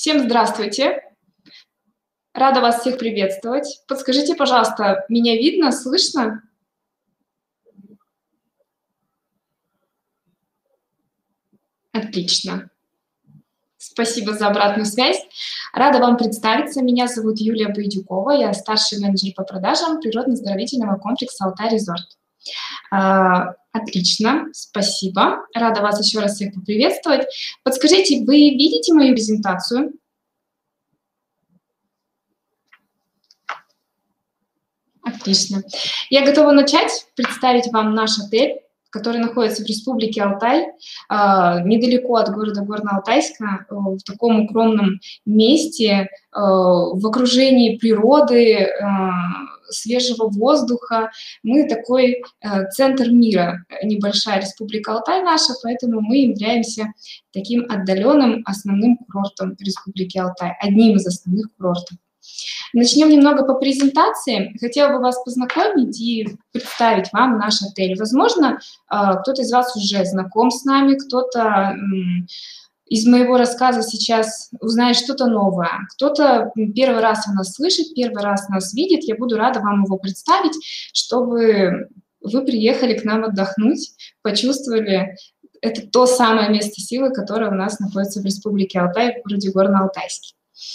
Всем здравствуйте! Рада вас всех приветствовать. Подскажите, пожалуйста, меня видно, слышно? Отлично. Спасибо за обратную связь. Рада вам представиться. Меня зовут Юлия Байдюкова. Я старший менеджер по продажам природно-оздоровительного комплекса «Алтай Резорт». Отлично, спасибо. Рада вас еще раз всех поприветствовать. Подскажите, вы видите мою презентацию? Отлично. Я готова начать представить вам наш отель, который находится в Республике Алтай, недалеко от города Горно-Алтайска, в таком укромном месте, в окружении природы, свежего воздуха. Мы такой центр мира, небольшая Республика Алтай наша, поэтому мы являемся таким отдаленным основным курортом Республики Алтай, одним из основных курортов. Начнем немного по презентации. Хотела бы вас познакомить и представить вам наш отель. Возможно, кто-то из вас уже знаком с нами, кто-то из моего рассказа сейчас узнает что-то новое, кто-то первый раз о нас слышит, первый раз нас видит. Я буду рада вам его представить, чтобы вы приехали к нам отдохнуть, почувствовали это то самое место силы, которое у нас находится в Республике Алтай, в городе Горно-Алтайске.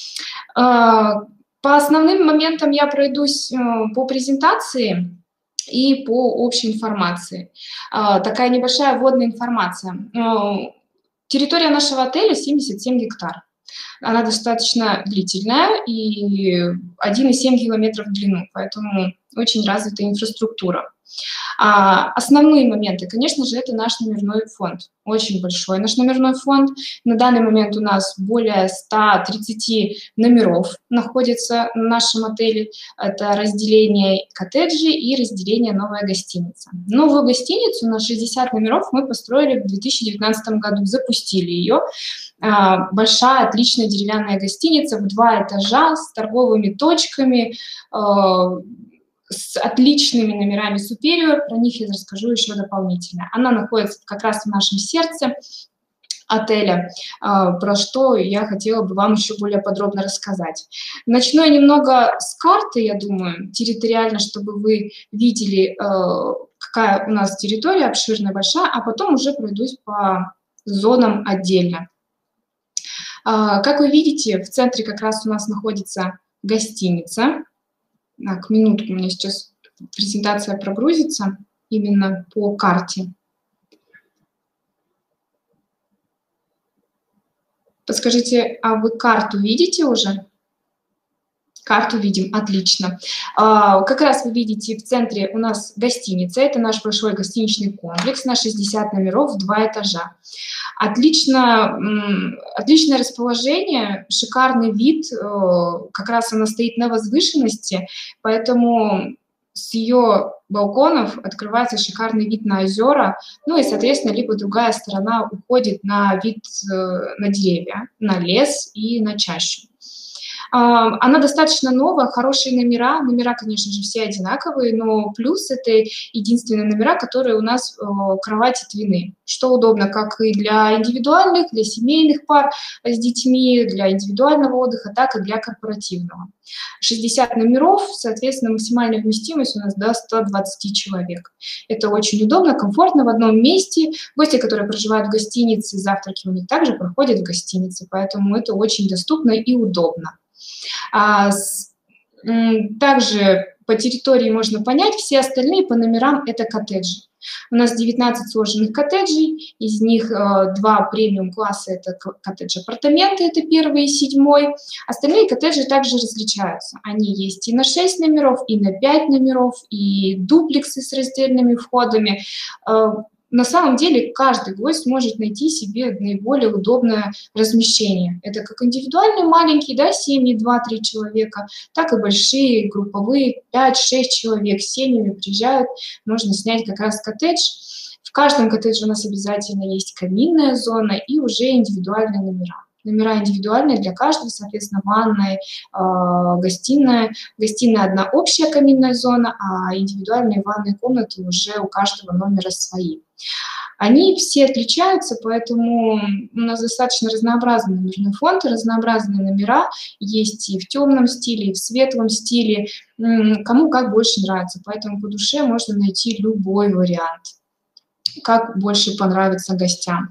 По основным моментам я пройдусь по презентации и по общей информации. Такая небольшая вводная информация. Территория нашего отеля 77 гектар. Она достаточно длительная и 1,7 километров в длину, поэтому очень развитая инфраструктура. Основные моменты, конечно же, это наш номерной фонд. Очень большой наш номерной фонд. На данный момент у нас более 130 номеров находится в нашем отеле. Это разделение коттеджей и разделение новая гостиница. Новую гостиницу на 60 номеров мы построили в 2019 году, запустили ее. Большая, отличная деревянная гостиница в 2 этажа с торговыми точками, с отличными номерами Superior, про них я расскажу еще дополнительно. Она находится как раз в нашем сердце отеля, про что я хотела бы вам еще более подробно рассказать. Начну я немного с карты, я думаю, территориально, чтобы вы видели, какая у нас территория обширная, большая, а потом уже пройдусь по зонам отдельно. Как вы видите, в центре как раз у нас находится гостиница. Так, минутку, у меня сейчас презентация прогрузится именно по карте. Подскажите, а вы карту видите уже? Карту видим, отлично. Как раз вы видите, в центре у нас гостиница, это наш большой гостиничный комплекс на 60 номеров в 2 этажа. Отличное расположение, шикарный вид, как раз она стоит на возвышенности, поэтому с ее балконов открывается шикарный вид на озера, ну и, соответственно, либо другая сторона уходит на вид на деревья, на лес и на чащу. Она достаточно новая, хорошие номера. Номера, конечно же, все одинаковые, но плюс это единственные номера, которые у нас кровати двойные, что удобно как и для индивидуальных, для семейных пар с детьми, для индивидуального отдыха, так и для корпоративного. 60 номеров, соответственно, максимальная вместимость у нас до 120 человек. Это очень удобно, комфортно в одном месте. Гости, которые проживают в гостинице, завтраки у них также проходят в гостинице, поэтому это очень доступно и удобно. Также по территории можно понять, все остальные по номерам это коттеджи. У нас 19 сложенных коттеджей, из них 2 премиум-класса, это коттедж-апартаменты, это 1 и 7. Остальные коттеджи также различаются. Они есть и на 6 номеров, и на 5 номеров, и дуплексы с раздельными входами. На самом деле каждый гость может найти себе наиболее удобное размещение. Это как индивидуальные маленькие, да, семьи, 2-3 человека, так и большие, групповые, 5-6 человек с семьями приезжают, можно снять как раз коттедж. В каждом коттедже у нас обязательно есть каминная зона и уже индивидуальные номера. Номера индивидуальные для каждого, соответственно, ванная, гостиная. Гостиная одна общая каминная зона, а индивидуальные ванные комнаты уже у каждого номера свои. Они все отличаются, поэтому у нас достаточно разнообразный номерной фонд и разнообразные номера. Есть и в темном стиле, и в светлом стиле, кому как больше нравится. Поэтому по душе можно найти любой вариант, как больше понравится гостям.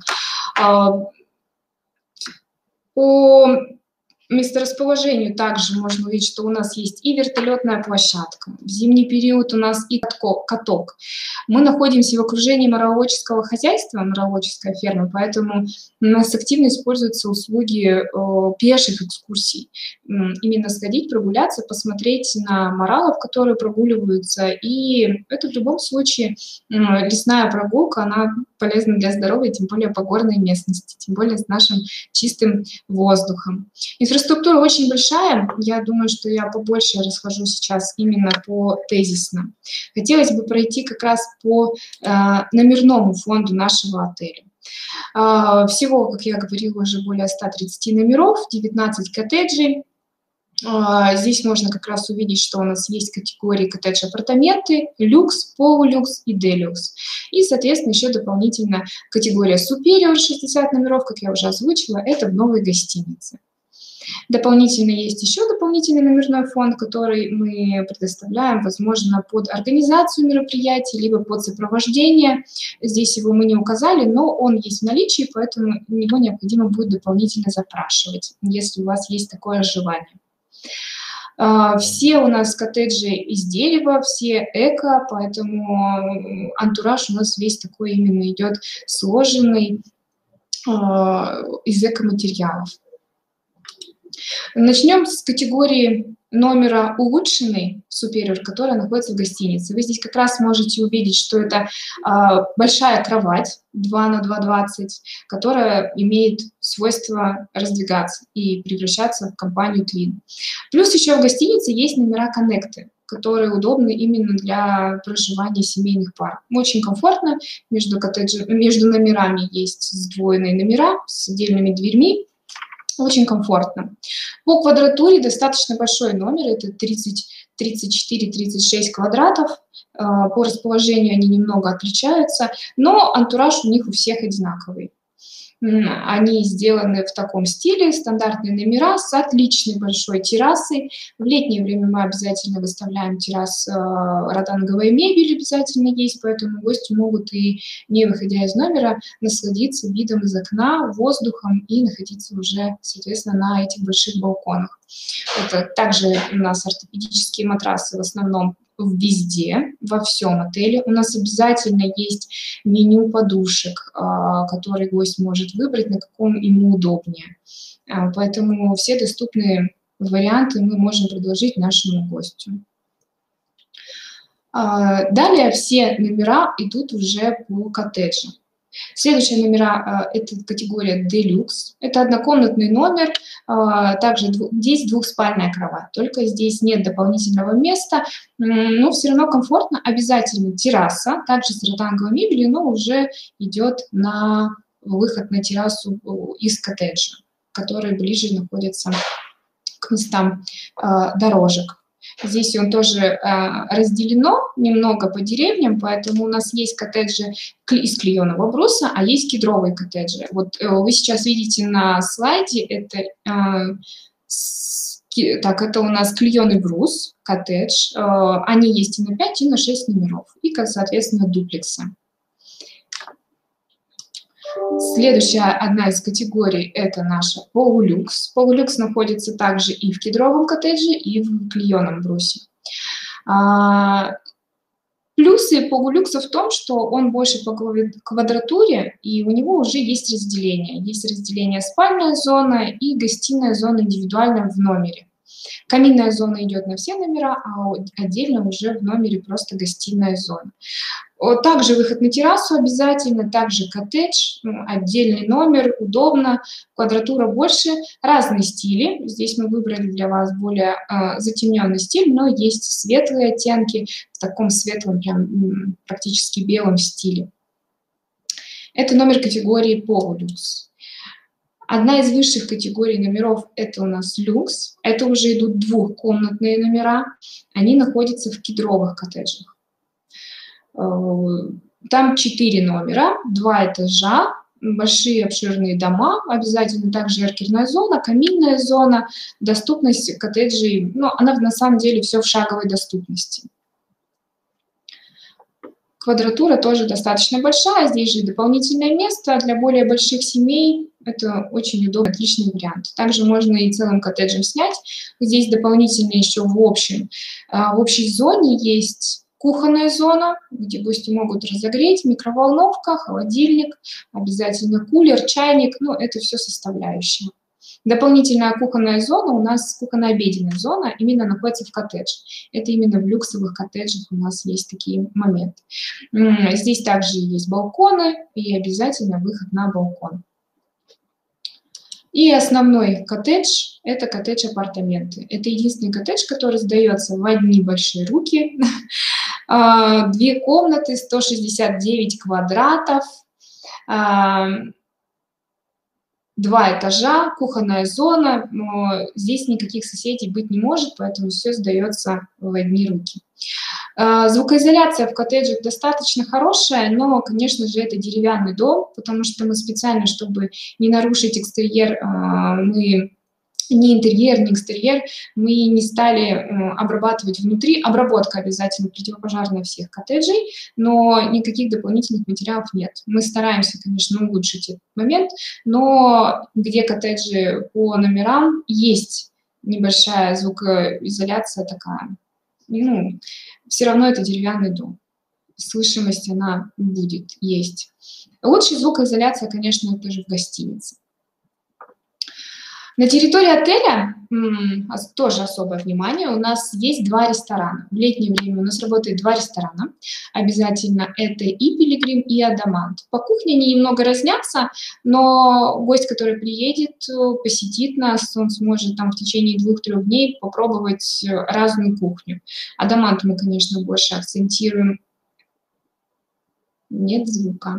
По месторасположению также можно увидеть, что у нас есть и вертолетная площадка. В зимний период у нас и каток. Мы находимся в окружении мороводческого хозяйства, мороводческая ферма, поэтому у нас активно используются услуги пеших экскурсий. Именно сходить, прогуляться, посмотреть на моралов, которые прогуливаются. И это в любом случае лесная прогулка, она полезна для здоровья, тем более по горной местности, тем более с нашим чистым воздухом. Инфраструктура очень большая, я думаю, что я побольше расскажу сейчас именно по тезисно. Хотелось бы пройти как раз по номерному фонду нашего отеля. Всего, как я говорила, уже более 130 номеров, 19 коттеджей. Здесь можно как раз увидеть, что у нас есть категории коттедж-апартаменты, люкс, полулюкс и делюкс. И, соответственно, еще дополнительно категория superior 60 номеров, как я уже озвучила, это в новой гостинице. Дополнительно есть еще дополнительный номерной фонд, который мы предоставляем, возможно, под организацию мероприятий, либо под сопровождение. Здесь его мы не указали, но он есть в наличии, поэтому его необходимо будет дополнительно запрашивать, если у вас есть такое желание. Все у нас коттеджи из дерева, все эко, поэтому антураж у нас весь такой именно идет сложенный из эко-материалов. Начнем с категории номера улучшенный, superior, которая находится в гостинице. Вы здесь как раз можете увидеть, что это большая кровать 2 на 2,20, которая имеет свойство раздвигаться и превращаться в компанию Twin. Плюс еще в гостинице есть номера коннекты, которые удобны именно для проживания семейных пар. Очень комфортно, между номерами есть сдвоенные номера с отдельными дверьми. Очень комфортно. По квадратуре достаточно большой номер, это 34-36 квадратов. По расположению они немного отличаются, но антураж у них у всех одинаковый. Они сделаны в таком стиле, стандартные номера с отличной большой террасой. В летнее время мы обязательно выставляем террас, ротанговая мебель обязательно есть, поэтому гости могут и не выходя из номера насладиться видом из окна, воздухом и находиться уже, соответственно, на этих больших балконах. Это также у нас ортопедические матрасы в основном везде, во всем отеле. У нас обязательно есть меню подушек, который гость может выбрать, на каком ему удобнее. Поэтому все доступные варианты мы можем предложить нашему гостю. Далее все номера идут уже по коттеджу. Следующие номера – это категория Deluxe. Это однокомнатный номер, также здесь двухспальная кровать, только здесь нет дополнительного места, но все равно комфортно. Обязательно терраса, также с ротанговой мебелью, но уже идет на выход на террасу из коттеджа, который ближе находится к местам дорожек. Здесь он тоже разделено немного по деревням, поэтому у нас есть коттеджи из клееного бруса, а есть кедровые коттеджи. Вот вы сейчас видите на слайде, это у нас клееный брус, коттедж. Они есть и на 5, и на 6 номеров, и, соответственно, дуплексы. Следующая одна из категорий – это наша полулюкс. Полулюкс находится также и в кедровом коттедже, и в клееном брусе. Плюсы полулюкса в том, что он больше по квадратуре, и у него уже есть разделение. Есть разделение спальная зона и гостиная зона индивидуальная в номере. Каминная зона идет на все номера, а отдельно уже в номере просто гостиная зона. Также выход на террасу обязательно, также коттедж, отдельный номер, удобно, квадратура больше, разные стили. Здесь мы выбрали для вас более затемненный стиль, но есть светлые оттенки в таком светлом, прям практически белом стиле. Это номер категории полулюкс. Одна из высших категорий номеров – это у нас люкс. Это уже идут двухкомнатные номера. Они находятся в кедровых коттеджах. Там 4 номера, 2 этажа, большие обширные дома, обязательно также эркерная зона, каминная зона, доступность коттеджей, ну, она на самом деле все в шаговой доступности. Квадратура тоже достаточно большая, здесь же дополнительное место для более больших семей. Это очень удобный, отличный вариант. Также можно и целым коттеджем снять. Здесь дополнительно еще в общей зоне есть кухонная зона, где гости могут разогреть, микроволновка, холодильник, обязательно кулер, чайник, ну, это все составляющие. Дополнительная кухонная зона у нас, кухонно-обеденная зона, именно находится в коттедже. Это именно в люксовых коттеджах у нас есть такие моменты. Здесь также есть балконы и обязательно выход на балкон. И основной коттедж – это коттедж-апартаменты. Это единственный коттедж, который сдается в одни большие руки. 2 комнаты, 169 квадратов, 2 этажа, кухонная зона. Здесь никаких соседей быть не может, поэтому все сдается в одни руки. Звукоизоляция в коттеджах достаточно хорошая, но, конечно же, это деревянный дом, потому что мы специально, чтобы не нарушить экстерьер, мы ни интерьер, ни экстерьер, мы не стали обрабатывать внутри. Обработка обязательно противопожарная всех коттеджей, но никаких дополнительных материалов нет. Мы стараемся, конечно, улучшить этот момент, но где коттеджи по номерам есть небольшая звукоизоляция такая, ну, все равно это деревянный дом. Слышимость она будет, есть. Лучшая звукоизоляция, конечно, это же в гостинице. На территории отеля тоже особое внимание. У нас есть 2 ресторана. В летнее время у нас работает 2 ресторана. Обязательно это и Пилигрим, и Адамант. По кухне они немного разнятся, но гость, который приедет, посетит нас, он сможет там в течение 2-3 дней попробовать разную кухню. Адамант мы, конечно, больше акцентируем. Нет звука.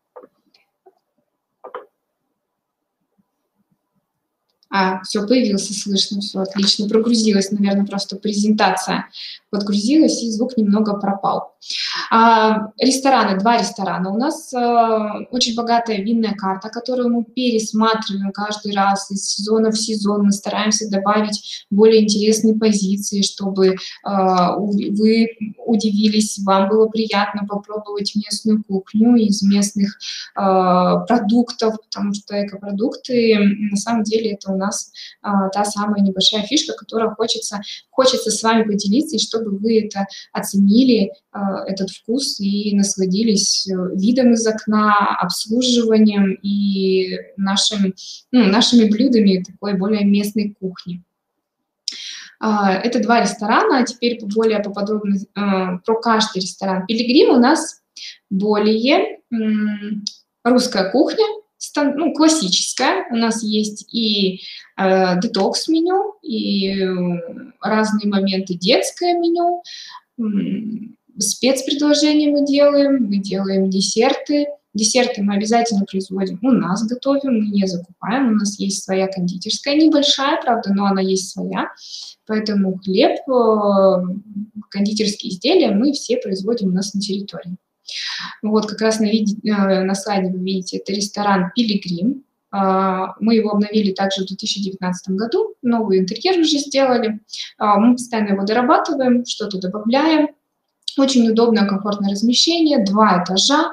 Все, появился, слышно, все отлично. Прогрузилась, наверное, просто презентация подгрузилась, и звук немного пропал. Рестораны, 2 ресторана. У нас очень богатая винная карта, которую мы пересматриваем каждый раз из сезона в сезон. Мы стараемся добавить более интересные позиции, чтобы вы удивились, вам было приятно попробовать местную кухню из местных продуктов, потому что экопродукты, на самом деле, это у нас та самая небольшая фишка, которая хочется с вами поделиться, и чтобы вы это оценили, этот вкус, и насладились видом из окна, обслуживанием и нашими блюдами такой более местной кухни. Это 2 ресторана, а теперь более поподробно про каждый ресторан. Пилигрим у нас более русская кухня, классическая. У нас есть и детокс-меню, и разные моменты детское меню, спецпредложения мы делаем десерты. Десерты мы обязательно производим у нас, готовим, мы не закупаем. У нас есть своя кондитерская, небольшая, правда, но она есть своя. Поэтому хлеб, кондитерские изделия мы все производим у нас на территории. Вот как раз на слайде вы видите, это ресторан «Пилигрим». Мы его обновили также в 2019 году, новый интерьер уже сделали. Мы постоянно его дорабатываем, что-то добавляем. Очень удобное, комфортное размещение, 2 этажа,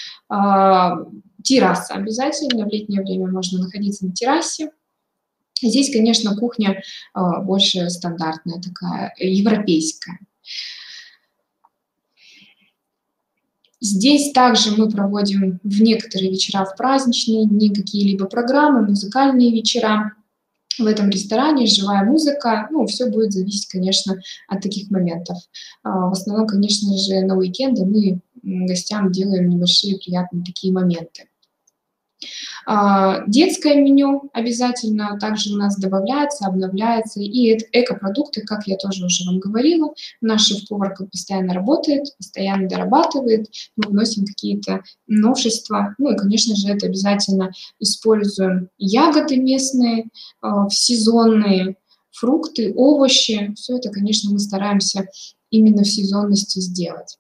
терраса обязательно, в летнее время можно находиться на террасе. Здесь, конечно, кухня больше стандартная, такая европейская. Здесь также мы проводим в некоторые вечера, в праздничные дни, какие-либо программы, музыкальные вечера. В этом ресторане живая музыка, все будет зависеть, конечно, от таких моментов. В основном, конечно же, на уикенды мы гостям делаем небольшие приятные такие моменты. Детское меню обязательно также у нас добавляется, обновляется. И экопродукты, как я тоже уже вам говорила, наш шеф-повар постоянно работает, постоянно дорабатывает, мы вносим какие-то новшества. Ну и, конечно же, это обязательно используем ягоды местные, сезонные, фрукты, овощи. Все это, конечно, мы стараемся именно в сезонности сделать.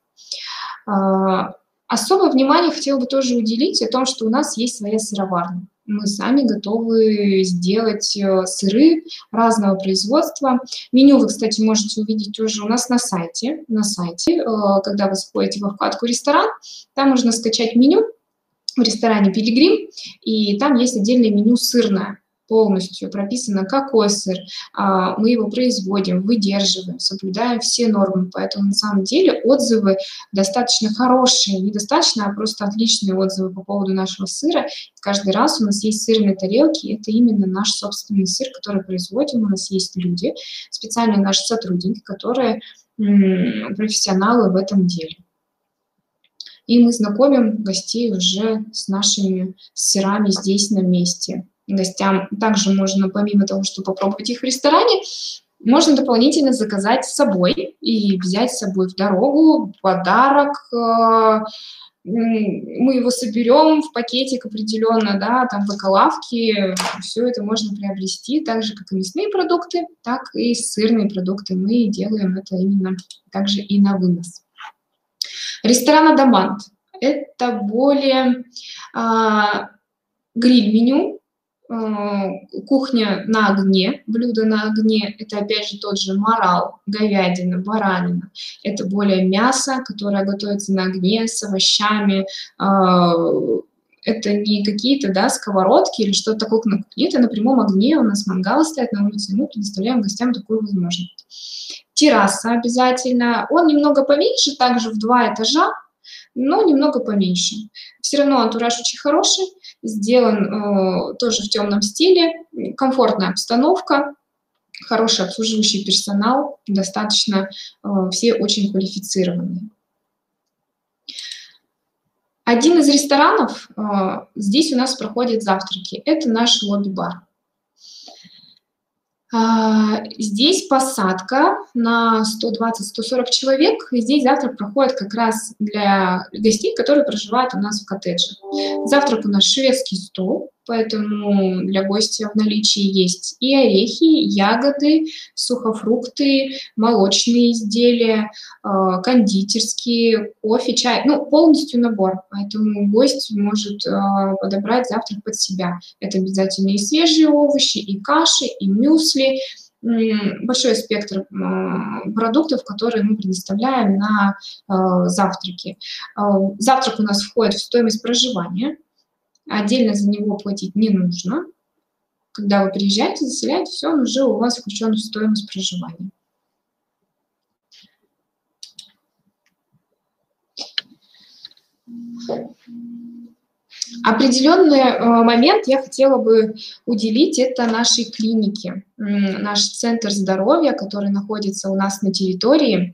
Особое внимание хотела бы тоже уделить о том, что у нас есть своя сыроварня. Мы сами готовы сделать сыры разного производства. Меню вы, кстати, можете увидеть тоже у нас на сайте. Когда вы заходите во вкладку «Ресторан», там можно скачать меню в ресторане «Пилигрим», и там есть отдельное меню сырное. Полностью прописано, какой сыр, мы его производим, выдерживаем, соблюдаем все нормы. Поэтому на самом деле отзывы достаточно хорошие, недостаточно, а просто отличные отзывы по поводу нашего сыра. Каждый раз у нас есть сырные тарелки, это именно наш собственный сыр, который производим. У нас есть люди, специальные наши сотрудники, которые профессионалы в этом деле. И мы знакомим гостей уже с нашими сырами здесь на месте. Гостям также можно, помимо того, что попробовать их в ресторане, можно дополнительно заказать с собой и взять с собой в дорогу, подарок. Мы его соберем в пакетик определенно, да, там в эколавке. Все это можно приобрести, так же, как и мясные продукты, так и сырные продукты. Мы делаем это именно также и на вынос. Ресторан «Адамант» – это более гриль-меню, кухня на огне, блюдо на огне. Это опять же тот же морал, говядина, баранина. Это более мясо, которое готовится на огне с овощами. Это не какие-то, да, сковородки или что-то такое на кухне. Это на прямом огне, у нас мангалы стоят на улице, мы предоставляем гостям такую возможность. Терраса обязательно. Он немного поменьше, также в 2 этажа, но немного поменьше. Все равно антураж очень хороший, сделан тоже в темном стиле, комфортная обстановка, хороший обслуживающий персонал, достаточно все очень квалифицированные. Один из ресторанов, здесь у нас проходят завтраки, это наш лобби-бар. Здесь посадка на 120-140 человек. И здесь завтрак проходит как раз для гостей, которые проживают у нас в коттедже. Завтрак у нас шведский стол, поэтому для гостя в наличии есть и орехи, и ягоды, сухофрукты, молочные изделия, кондитерские, кофе, чай. Ну, полностью набор, поэтому гость может подобрать завтрак под себя. Это обязательно и свежие овощи, и каши, и мюсли. Большой спектр продуктов, которые мы предоставляем на завтраки. Завтрак у нас входит в стоимость проживания. Отдельно за него платить не нужно. Когда вы приезжаете, заселяете, все, он уже у вас включен в стоимость проживания. Определенный момент я хотела бы уделить это нашей клинике. Наш центр здоровья, который находится у нас на территории.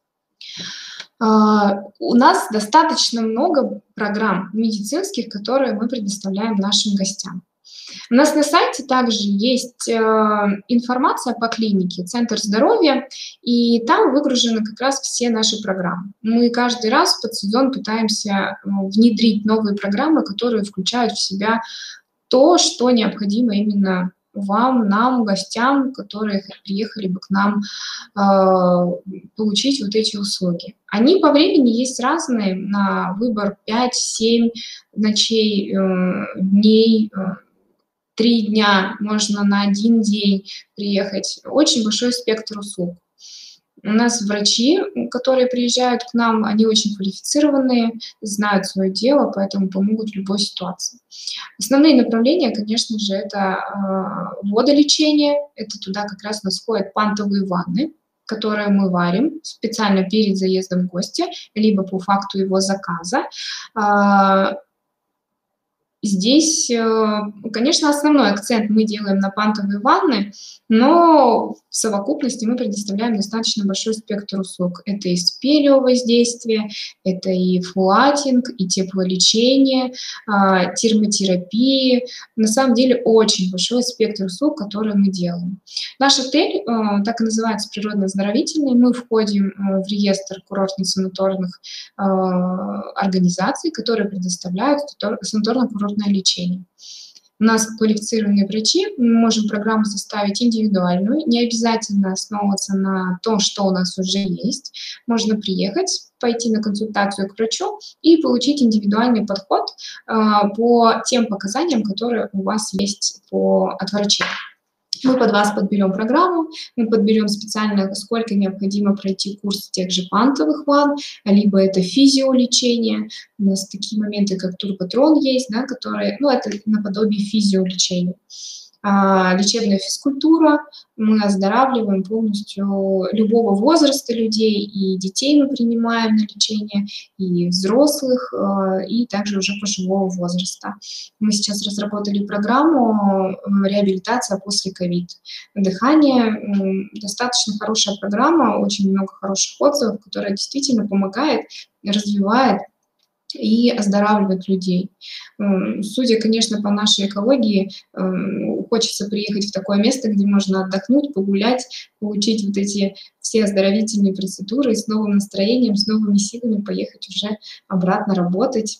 У нас достаточно много программ медицинских, которые мы предоставляем нашим гостям. У нас на сайте также есть информация по клинике, центр здоровья, и там выгружены как раз все наши программы. Мы каждый раз под сезон пытаемся внедрить новые программы, которые включают в себя то, что необходимо именно вам, нам, гостям, которые приехали бы к нам получить вот эти услуги. Они по времени есть разные, на выбор 5-7 ночей, дней, 3 дня, можно на 1 день приехать. Очень большой спектр услуг. У нас врачи, которые приезжают к нам, они очень квалифицированные, знают свое дело, поэтому помогут в любой ситуации. Основные направления, конечно же, это водолечение, это туда как раз у нас входят пантовые ванны, которые мы варим специально перед заездом гостя, либо по факту его заказа. Здесь, конечно, основной акцент мы делаем на пантовые ванны, но в совокупности мы предоставляем достаточно большой спектр услуг. Это и спелеовоздействие, это и флуатинг, и теплолечение, термотерапии. На самом деле очень большой спектр услуг, которые мы делаем. Наш отель так и называется природно-оздоровительный. Мы входим в реестр курортно-санаторных организаций, которые предоставляют санаторно-курортное лечение. У нас квалифицированные врачи, мы можем программу составить индивидуальную, не обязательно основываться на том, что у нас уже есть. Можно приехать, пойти на консультацию к врачу и получить индивидуальный подход по тем показаниям, которые у вас есть от врача. Мы под вас подберем программу, мы подберем специально, сколько необходимо пройти курс тех же пантовых ванн, либо это физиолечение. У нас такие моменты, как турботрон есть, да, которые, ну, это наподобие физиолечения. Лечебная физкультура, мы оздоравливаем полностью любого возраста людей, и детей мы принимаем на лечение, и взрослых, и также уже пожилого возраста. Мы сейчас разработали программу реабилитация после ковид. Дыхание, достаточно хорошая программа, очень много хороших отзывов, которая действительно помогает, развивает и оздоравливать людей. Судя, конечно, по нашей экологии, хочется приехать в такое место, где можно отдохнуть, погулять, получить вот эти все оздоровительные процедуры и с новым настроением, с новыми силами поехать уже обратно работать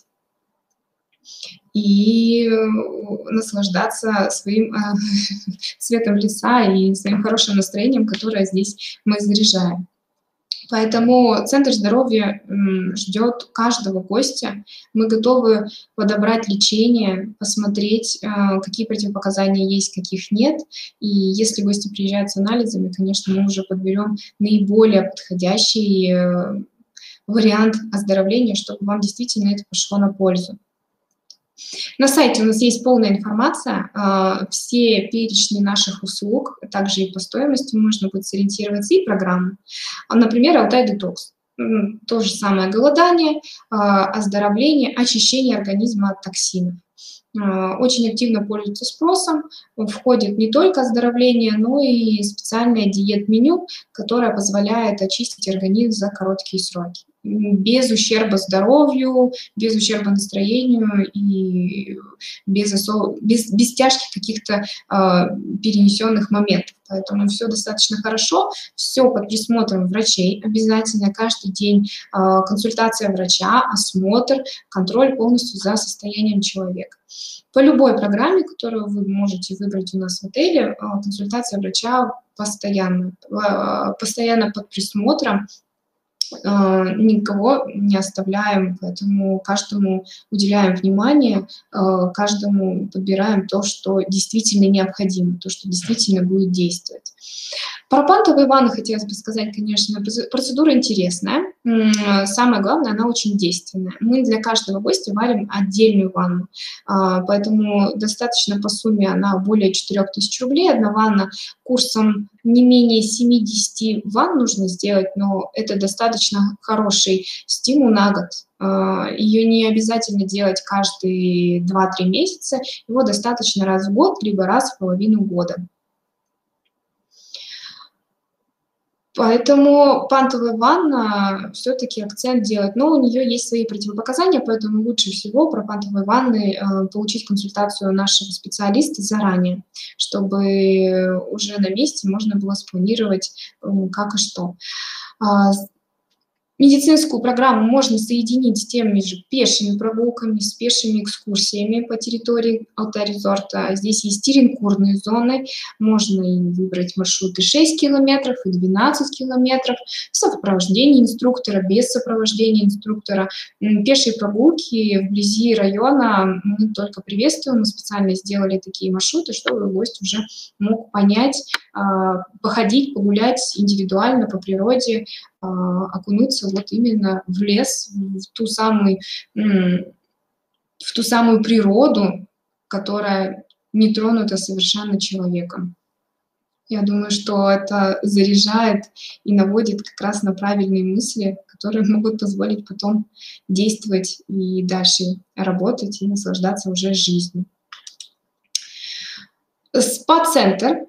и наслаждаться своим цветом лица и своим хорошим настроением, которое здесь мы заряжаем. Поэтому Центр здоровья ждет каждого гостя. Мы готовы подобрать лечение, посмотреть, какие противопоказания есть, каких нет. И если гости приезжают с анализами, конечно, мы уже подберем наиболее подходящий вариант оздоровления, чтобы вам действительно это пошло на пользу. На сайте у нас есть полная информация, все перечни наших услуг, также и по стоимости можно будет сориентироваться, и программы. Например, Алтай Детокс. То же самое голодание, оздоровление, очищение организма от токсинов. Очень активно пользуется спросом, входит не только оздоровление, но и специальное диет-меню, которое позволяет очистить организм за короткие сроки, без ущерба здоровью, без ущерба настроению и без тяжких каких-то перенесенных моментов. Поэтому все достаточно хорошо, все под присмотром врачей обязательно, каждый день консультация врача, осмотр, контроль полностью за состоянием человека. По любой программе, которую вы можете выбрать у нас в отеле, консультация врача постоянно под присмотром, никого не оставляем, поэтому каждому уделяем внимание, каждому подбираем то, что действительно необходимо, то, что действительно будет действовать. Про пантовые ванны хотелось бы сказать, конечно, процедура интересная. Самое главное, она очень действенная. Мы для каждого гостя варим отдельную ванну, поэтому достаточно по сумме она более 4000 рублей. Одна ванна курсом не менее 70 ванн нужно сделать, но это достаточно хороший стимул на год. Ее не обязательно делать каждые 2-3 месяца, его достаточно раз в год, либо раз в половину года. Поэтому пантовая ванна все-таки акцент делать, но у нее есть свои противопоказания, поэтому лучше всего про пантовые ванны получить консультацию нашего специалиста заранее, чтобы уже на месте можно было спланировать как и что. Медицинскую программу можно соединить с теми же пешими прогулками, с пешими экскурсиями по территории Алтай-резорта. Здесь есть теренкурные зоны, можно и выбрать маршруты 6 километров и 12 километров, в сопровождении инструктора, без сопровождения инструктора. Пешие прогулки вблизи района мы только приветствуем, мы специально сделали такие маршруты, чтобы гость уже мог понять, походить, погулять индивидуально по природе, окунуться вот именно в лес, в ту самую природу, которая не тронута совершенно человеком. Я думаю, что это заряжает и наводит как раз на правильные мысли, которые могут позволить потом действовать и дальше работать и наслаждаться уже жизнью. СПА-центр,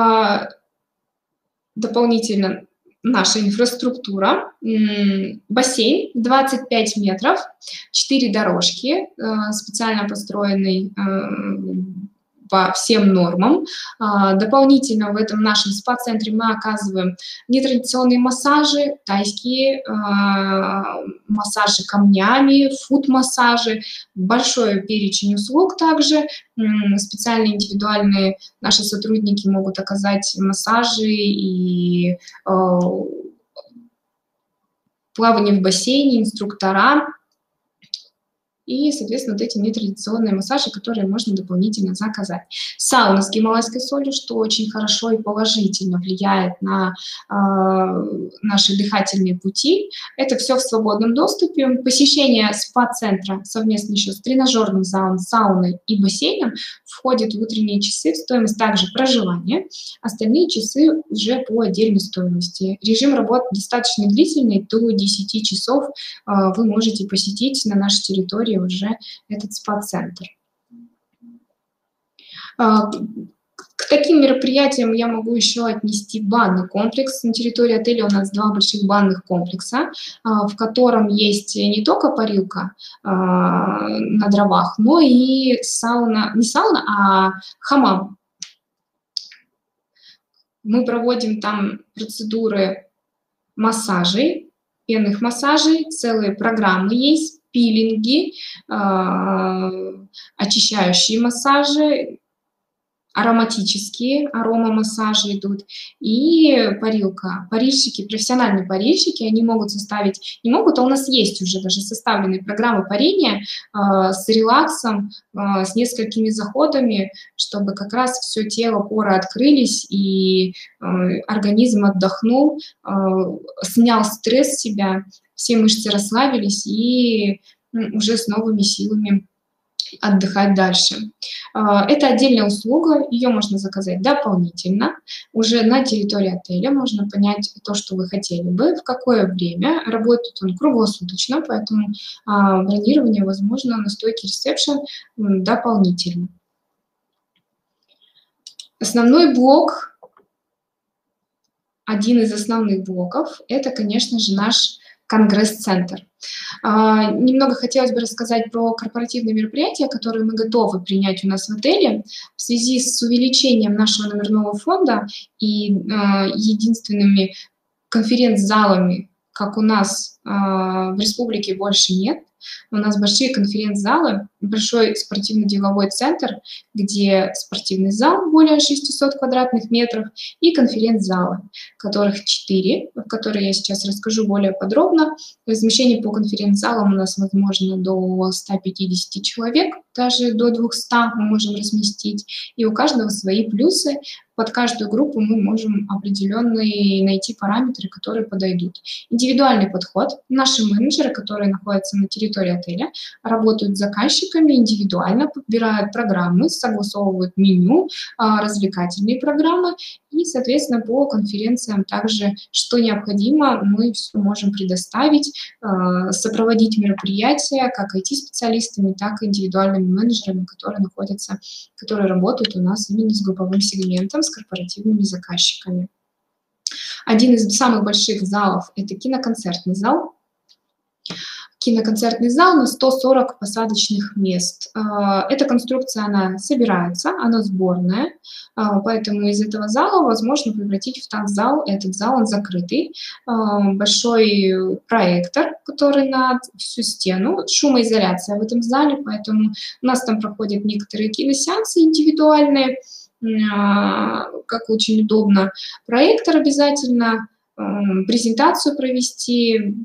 дополнительно наша инфраструктура, бассейн 25 метров, 4 дорожки, специально построенный по всем нормам. Дополнительно в этом нашем спа-центре мы оказываем нетрадиционные массажи, тайские массажи камнями, фут-массажи, большой перечень услуг также, специальные индивидуальные наши сотрудники могут оказать массажи и плавание в бассейне, инструктора. И, соответственно, вот эти нетрадиционные массажи, которые можно дополнительно заказать. Сауна с гималайской солью, что очень хорошо и положительно влияет на наши дыхательные пути. Это все в свободном доступе. Посещение спа-центра совместно еще с тренажерным залом, сауной и бассейном входит в утренние часы в стоимость также проживания. Остальные часы уже по отдельной стоимости. Режим работы достаточно длительный, до 10 часов вы можете посетить на нашей территории уже этот спа-центр. К таким мероприятиям я могу еще отнести банный комплекс. На территории отеля у нас 2 больших банных комплекса, в котором есть не только парилка на дровах, но и сауна, не сауна, а хамам. Мы проводим там процедуры массажей, пенных массажей, целые программы есть, пилинги, очищающие массажи, ароматические, аромамассажи идут, и парилка. Парильщики, профессиональные парильщики, они могут составить, не могут, а у нас есть уже даже составленные программы парения с релаксом, с несколькими заходами, чтобы как раз все тело, поры открылись, и организм отдохнул, снял стресс с себя, все мышцы расслабились, и уже с новыми силами отдыхать дальше. Это отдельная услуга, ее можно заказать дополнительно. Уже на территории отеля можно понять то, что вы хотели бы, в какое время. Работает он круглосуточно, поэтому бронирование возможно на стойке ресепшн дополнительно. Основной блок, один из основных блоков, это, конечно же, наш конгресс-центр. Немного хотелось бы рассказать про корпоративные мероприятия, которые мы готовы принять у нас в отеле. В связи с увеличением нашего номерного фонда и единственными конференц-залами, как у нас в республике, больше нет. У нас большие конференц-залы, большой спортивно-деловой центр, где спортивный зал более 600 квадратных метров и конференц-залы, которых 4, в которые я сейчас расскажу более подробно. Размещение по конференц-залам у нас возможно до 150 человек, даже до 200 мы можем разместить, и у каждого свои плюсы. Под каждую группу мы можем определенные найти параметры, которые подойдут. Индивидуальный подход. Наши менеджеры, которые находятся на территории отеля, работают с заказчиками индивидуально, подбирают программы, согласовывают меню, развлекательные программы и, соответственно, по конференциям также, что необходимо, мы все можем предоставить, сопроводить мероприятия как IT-специалистами, так и индивидуальными менеджерами, которые работают у нас именно с групповым сегментом, с корпоративными заказчиками. Один из самых больших залов – это киноконцертный зал. Киноконцертный зал на 140 посадочных мест. Эта конструкция, она собирается, она сборная, поэтому из этого зала возможно превратить в танцзал. Этот зал, он закрытый. Большой проектор, который на всю стену, шумоизоляция в этом зале, поэтому у нас там проходят некоторые киносеансы индивидуальные, как очень удобно. Проектор обязательно, презентацию провести,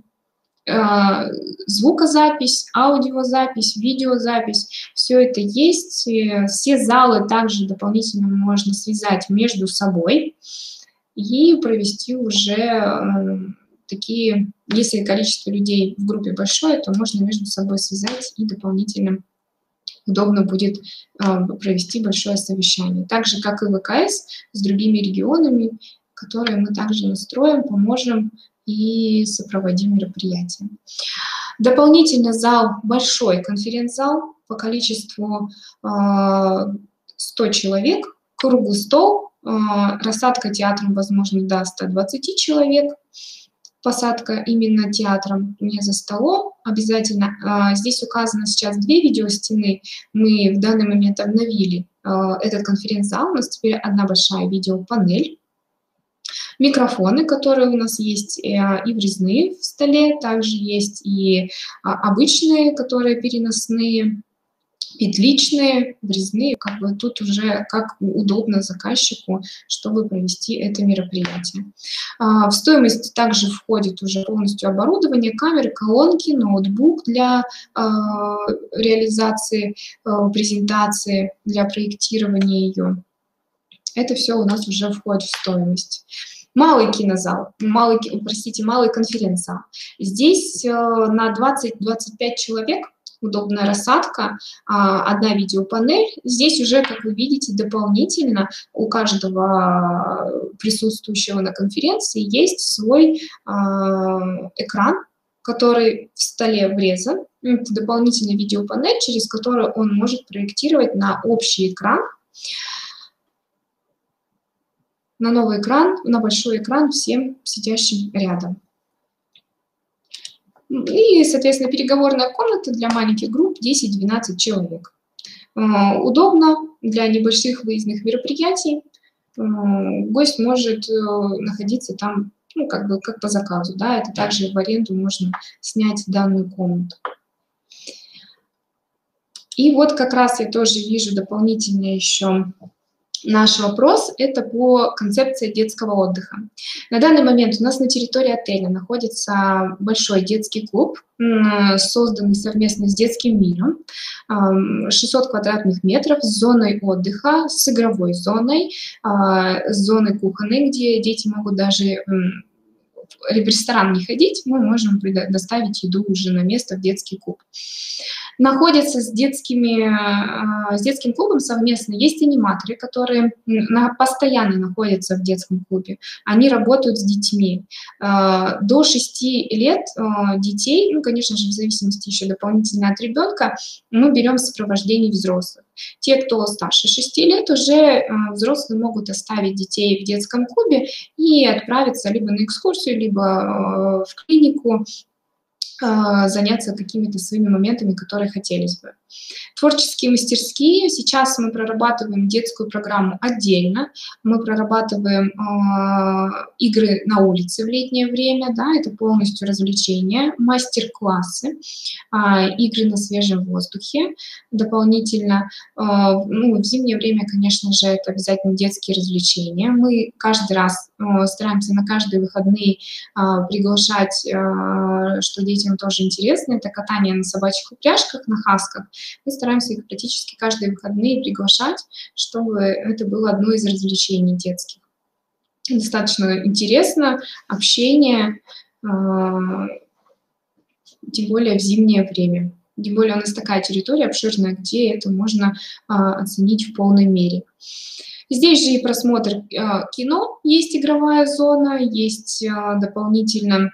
звукозапись, аудиозапись, видеозапись, все это есть. Все залы также дополнительно можно связать между собой и провести уже такие, если количество людей в группе большое, то можно между собой связать и дополнительно удобно будет провести большое совещание. Так же, как и ВКС с другими регионами, которые мы также настроим, поможем и сопроводим мероприятие. Дополнительно зал, большой конференц-зал по количеству 100 человек, круглый стол, рассадка театром, возможно, до 120 человек, посадка именно театром, не за столом обязательно. Здесь указано сейчас 2 видеостены, мы в данный момент обновили этот конференц-зал, у нас теперь одна большая видеопанель. Микрофоны, которые у нас есть и врезные в столе, также есть и обычные, которые переносные, петличные, врезные, как бы тут уже как удобно заказчику, чтобы провести это мероприятие. В стоимость также входит уже полностью оборудование, камеры, колонки, ноутбук для реализации презентации, для проектирования ее. Это все у нас уже входит в стоимость. Малый кинозал, малый конференц-зал. Здесь на 20-25 человек удобная рассадка, одна видеопанель. Здесь уже, как вы видите, дополнительно у каждого присутствующего на конференции есть свой экран, который в столе врезан. Это дополнительная видеопанель, через которую он может проектировать на общий экран, на новый экран, на большой экран всем сидящим рядом. И, соответственно, переговорная комната для маленьких групп 10-12 человек. Удобно для небольших выездных мероприятий. Гость может находиться там, ну, как бы как по заказу, да, это также в аренду можно снять данную комнату. И вот как раз я тоже вижу дополнительно еще наш вопрос, это по концепции детского отдыха. На данный момент у нас на территории отеля находится большой детский клуб, созданный совместно с детским миром, 600 квадратных метров с зоной отдыха, с игровой зоной, с зоной кухонной, где дети могут даже в ресторан не ходить, мы можем доставить еду уже на место в детский клуб. Находятся с детским клубом совместно, есть аниматоры, которые постоянно находятся в детском клубе, они работают с детьми. До 6 лет детей, ну, конечно же, в зависимости еще дополнительно от ребенка, мы берем в сопровождении взрослых. Те, кто старше 6 лет, уже взрослые могут оставить детей в детском клубе и отправиться либо на экскурсию, либо в клинику, заняться какими-то своими моментами, которые хотелось бы. Творческие мастерские. Сейчас мы прорабатываем детскую программу отдельно. Мы прорабатываем игры на улице в летнее время, да, это полностью развлечения, мастер-классы, игры на свежем воздухе. Дополнительно, ну, в зимнее время, конечно же, это обязательно детские развлечения. Мы каждый раз стараемся на каждые выходные приглашать, что детям тоже интересно, это катание на собачьих упряжках, на хасках. Мы стараемся их практически каждые выходные приглашать, чтобы это было одно из развлечений детских. Достаточно интересно, общение, тем более в зимнее время. Тем более у нас такая территория обширная, где это можно оценить в полной мере. Здесь же и просмотр кино, есть игровая зона, есть дополнительно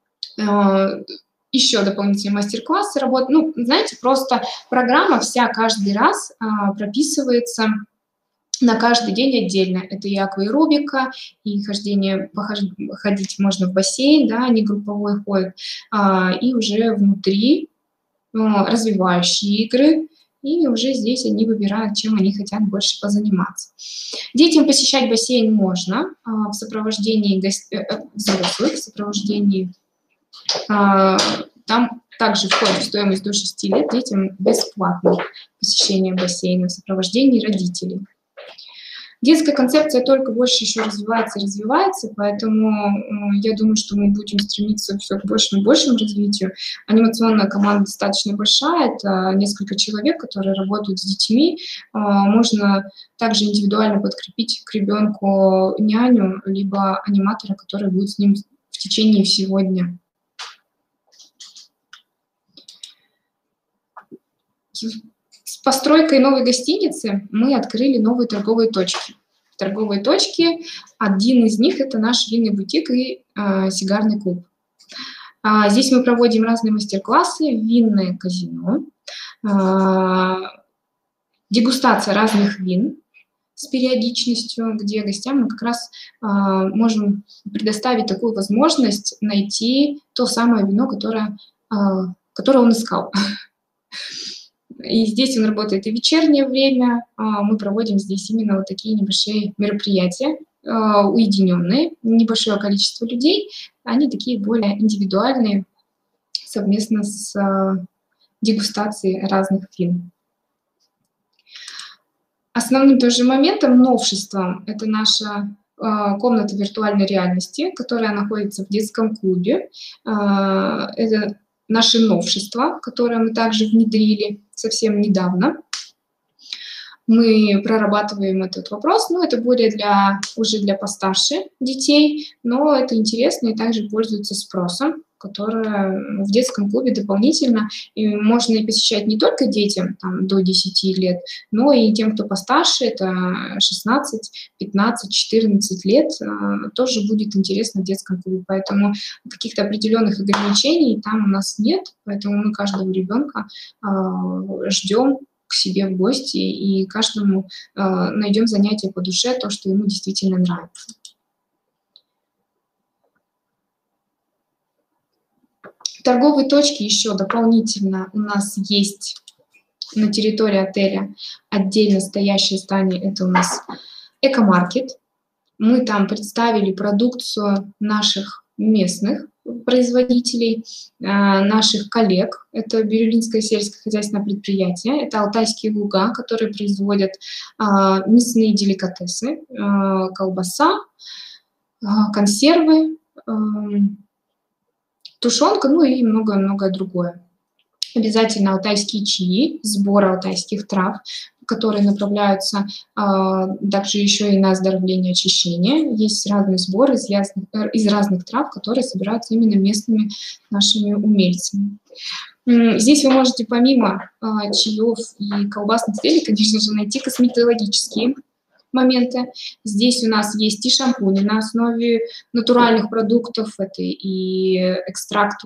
еще дополнительные мастер-классы работают. Ну, знаете, просто программа вся каждый раз прописывается на каждый день отдельно. Это и акваэробика, и ходить можно в бассейн, да, они групповой ходят, и уже внутри развивающие игры, и уже здесь они выбирают, чем они хотят больше позаниматься. Детям посещать бассейн можно в сопровождении взрослых, в сопровождении. Там также входит в стоимость до 6 лет детям бесплатное посещение бассейна в сопровождении родителей. Детская концепция только больше еще развивается и развивается, поэтому я думаю, что мы будем стремиться все к большему и большему развитию. Анимационная команда достаточно большая, это несколько человек, которые работают с детьми. Можно также индивидуально подкрепить к ребенку няню, либо аниматора, который будет с ним в течение всего дня. С постройкой новой гостиницы мы открыли новые торговые точки. Торговые точки, один из них – это наш винный бутик и сигарный клуб. Здесь мы проводим разные мастер-классы, винное казино, дегустация разных вин с периодичностью, где гостям мы как раз можем предоставить такую возможность найти то самое вино, которое он искал. И здесь он работает и в вечернее время. Мы проводим здесь именно вот такие небольшие мероприятия, уединенные, небольшое количество людей. Они такие более индивидуальные, совместно с дегустацией разных вин. Основным тоже моментом, новшеством, это наша комната виртуальной реальности, которая находится в детском клубе. Это наше новшество, которое мы также внедрили совсем недавно. Мы прорабатываем этот вопрос, но это более уже для постарше детей, но это интересно и также пользуется спросом, которое в детском клубе дополнительно и можно и посещать не только детям там, до 10 лет, но и тем, кто постарше, это 16, 15, 14 лет, тоже будет интересно в детском клубе. Поэтому каких-то определенных ограничений там у нас нет, поэтому мы каждого ребенка ждем к себе в гости и каждому найдем занятие по душе, то, что ему действительно нравится. Торговые точки еще дополнительно у нас есть на территории отеля. Отдельно стоящее здание – это у нас экомаркет. Мы там представили продукцию наших местных производителей, наших коллег. Это Бирюлинское сельскохозяйственное предприятие, это Алтайские луга, которые производят мясные деликатесы, колбаса, консервы, тушенка, ну и многое-многое другое. Обязательно алтайские чаи, сбор алтайских трав, которые направляются также еще и на оздоровление, очищение. Есть разные сборы из разных трав, которые собираются именно местными нашими умельцами. Здесь вы можете помимо чаев и колбасных изделий, конечно же, найти косметологические моменты. Здесь у нас есть и шампуни на основе натуральных продуктов, это и экстракт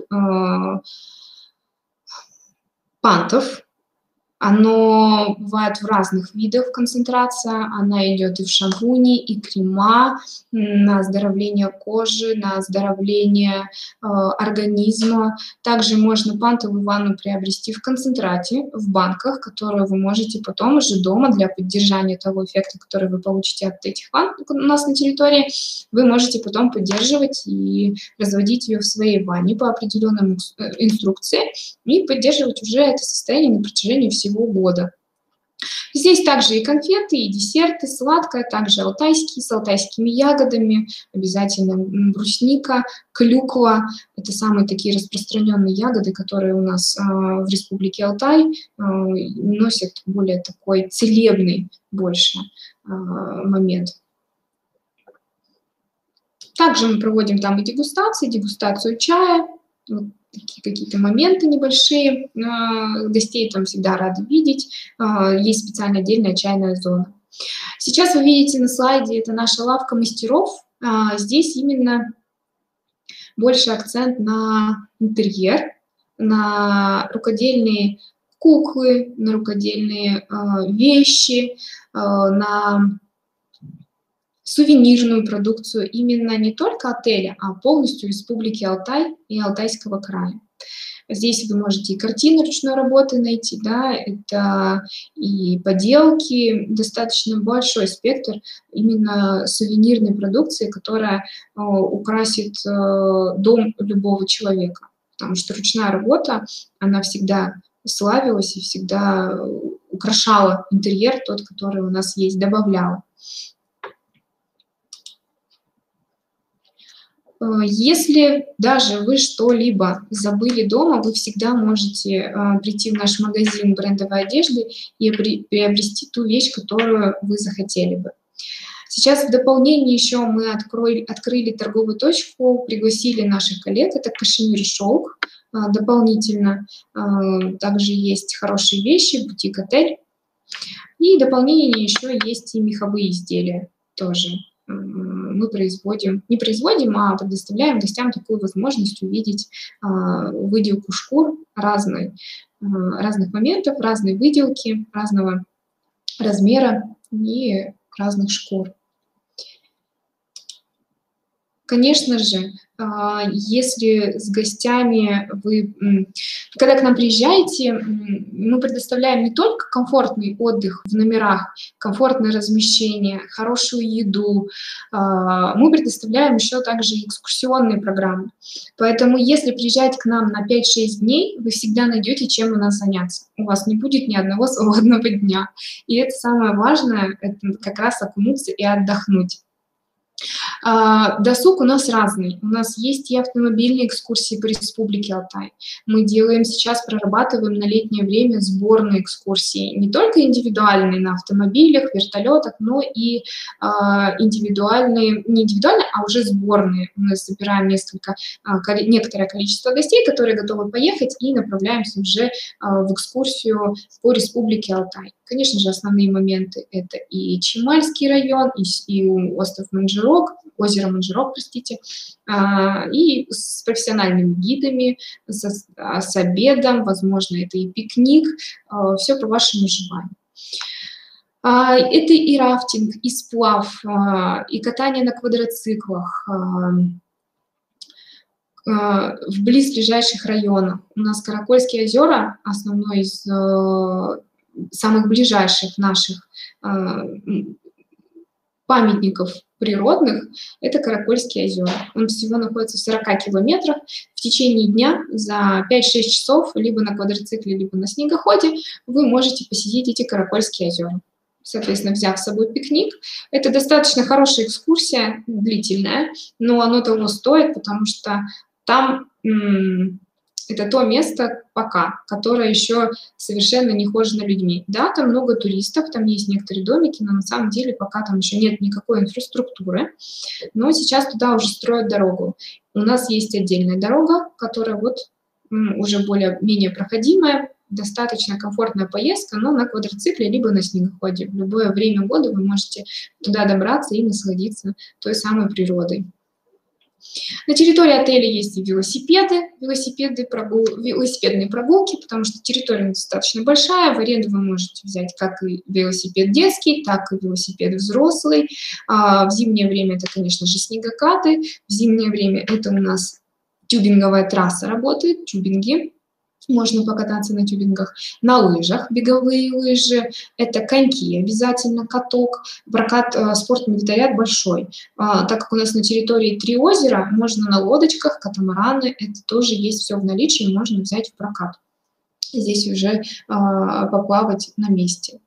пантов. Оно бывает в разных видах концентрация, она идет и в шампуни, и крема на оздоровление кожи, на оздоровление организма. Также можно пантовую ванну приобрести в концентрате, в банках, которые вы можете потом уже дома для поддержания того эффекта, который вы получите от этих ванн у нас на территории, вы можете потом поддерживать и разводить ее в своей ванне по определенным инструкции и поддерживать уже это состояние на протяжении всего года. Здесь также и конфеты, и десерты, сладкое, также алтайские, с алтайскими ягодами, обязательно брусника, клюква. Это самые такие распространенные ягоды, которые у нас в Республике Алтай носят более такой целебный больше момент. Также мы проводим там и дегустацию чая, вот такие какие-то моменты небольшие, гостей там всегда рады видеть, есть специально отдельная чайная зона. Сейчас вы видите на слайде, это наша лавка мастеров, здесь именно больше акцент на интерьер, на рукодельные куклы, на рукодельные вещи, на сувенирную продукцию именно не только отеля, а полностью Республики Алтай и Алтайского края. Здесь вы можете и картины ручной работы найти, да, это и поделки, достаточно большой спектр именно сувенирной продукции, которая украсит дом любого человека. Потому что ручная работа, она всегда славилась и всегда украшала интерьер, тот, который у нас есть, добавляла. Если даже вы что-либо забыли дома, вы всегда можете прийти в наш магазин брендовой одежды и приобрести ту вещь, которую вы захотели бы. Сейчас в дополнение еще мы открыли торговую точку, пригласили наших коллег, это Кашемир Шелк. дополнительно. Также есть хорошие вещи, бутик-отель. И дополнение еще есть и меховые изделия тоже. Мы не производим, а предоставляем гостям такую возможность увидеть выделку шкур разных моментов, разной выделки, разного размера и разных шкур. Конечно же, если с гостями когда к нам приезжаете, мы предоставляем не только комфортный отдых в номерах, комфортное размещение, хорошую еду, мы предоставляем еще также экскурсионные программы. Поэтому если приезжаете к нам на 5-6 дней, вы всегда найдете, чем у нас заняться. У вас не будет ни одного свободного дня. И это самое важное, это как раз окунуться и отдохнуть. Досуг у нас разный. У нас есть и автомобильные экскурсии по Республике Алтай. Мы сейчас прорабатываем на летнее время сборные экскурсии. Не только индивидуальные на автомобилях, вертолетах, но и индивидуальные, не индивидуальные, а уже сборные. Мы собираем некоторое количество гостей, которые готовы поехать, и направляемся уже в экскурсию по Республике Алтай. Конечно же, основные моменты — это и Чемальский район, и остров Манжирок, озеро Манжирок, простите, и с профессиональными гидами, с обедом, возможно, это и пикник, все по вашему желанию. Это и рафтинг, и сплав, и катание на квадроциклах в близлежащих районах. У нас Каракольские озера, основной из самых ближайших наших памятников природных, это Каракольские озера. Он всего находится в 40 километрах. В течение дня за 5-6 часов либо на квадроцикле, либо на снегоходе вы можете посетить эти Каракольские озера. Соответственно, взяв с собой пикник, это достаточно хорошая экскурсия, длительная, но оно того стоит, потому что там это то место которое еще совершенно не хожено людьми. Да, там много туристов, там есть некоторые домики, но на самом деле пока там еще нет никакой инфраструктуры. Но сейчас туда уже строят дорогу. У нас есть отдельная дорога, которая уже более-менее проходимая, достаточно комфортная поездка, но на квадроцикле либо на снегоходе. В любое время года вы можете туда добраться и насладиться той самой природой. На территории отеля есть и велосипедные прогулки, потому что территория достаточно большая. В аренду вы можете взять как и велосипед детский, так и велосипед взрослый. В зимнее время это, конечно же, снегокаты. В зимнее время это у нас тюбинговая трасса работает, тюбинги. Можно покататься на тюбингах, на лыжах, беговые лыжи, это коньки, обязательно каток, прокат, спортинвентаря большой. Так как у нас на территории 3 озера, можно на лодочках, катамараны, это тоже есть все в наличии, можно взять в прокат. Здесь уже поплавать на месте.